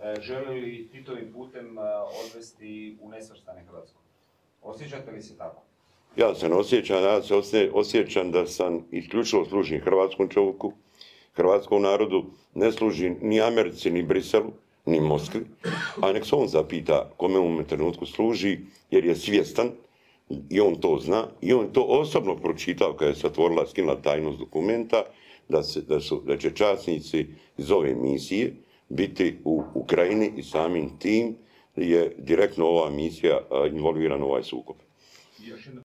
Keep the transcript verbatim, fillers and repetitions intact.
želi li Titovim putem odvesti u nesvrstane Hrvatsku. Osjećate li se tako? Ja se ne osjećam, ja se osjećam da sam isključivo služim hrvatskom čovjeku, hrvatskom narodu, ne služim ni Americi, ni Briselu, ni Moskvi, a nek se on zapita kome u ovom trenutku služi, jer je svjestan i on to zna i on to osobno pročitao kada je satvorila, skinula tajnost dokumenta, da, se, da, su, da će časnici iz ove misije biti u Ukrajini i samim tim je direktno ova misija involvirana u ovaj sukob.